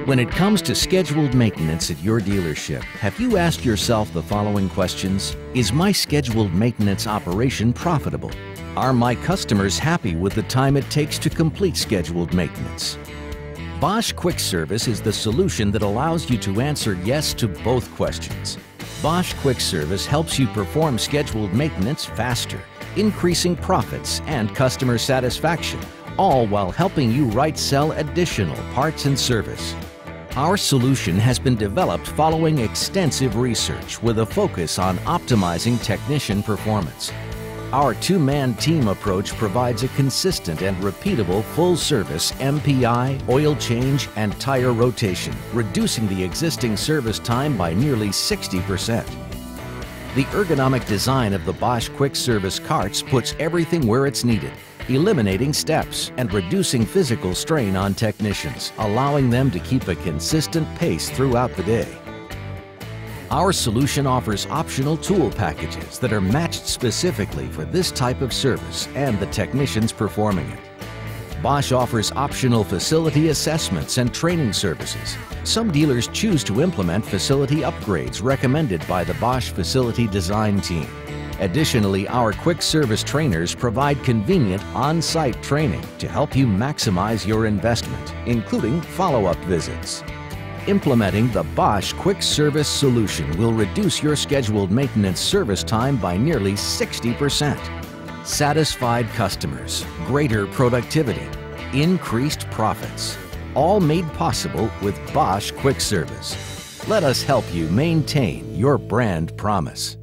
When it comes to scheduled maintenance at your dealership, have you asked yourself the following questions? Is my scheduled maintenance operation profitable? Are my customers happy with the time it takes to complete scheduled maintenance? Bosch Quick Service is the solution that allows you to answer yes to both questions. Bosch Quick Service helps you perform scheduled maintenance faster, increasing profits and customer satisfaction, all while helping you right-sell additional parts and service. Our solution has been developed following extensive research with a focus on optimizing technician performance. Our two-man team approach provides a consistent and repeatable full-service MPI, oil change, and tire rotation, reducing the existing service time by nearly 60%. The ergonomic design of the Bosch Quick Service carts puts everything where it's needed, eliminating steps and reducing physical strain on technicians, allowing them to keep a consistent pace throughout the day. Our solution offers optional tool packages that are matched specifically for this type of service and the technicians performing it. Bosch offers optional facility assessments and training services. Some dealers choose to implement facility upgrades recommended by the Bosch Facility Design Team. Additionally, our quick service trainers provide convenient on-site training to help you maximize your investment, including follow-up visits. Implementing the Bosch Quick Service solution will reduce your scheduled maintenance service time by nearly 60%. Satisfied customers, greater productivity, increased profits, all made possible with Bosch Quick Service. Let us help you maintain your brand promise.